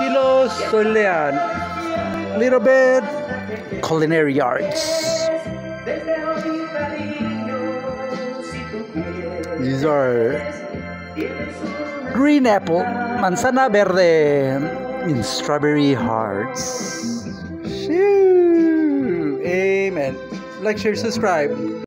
kilos, Solean. Little bit culinary arts. These are green apple, manzana verde, in strawberry hearts. Shoo. Amen. Like, share, subscribe.